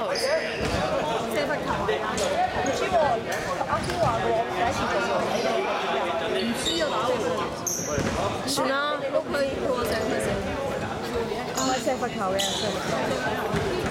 回事？ 射罰球係啦，唔知喎，啱先話過第一次做喎，唔知啊打喎， 算啦，佢話射佢射， 唔係射罰球嘅，射罰球。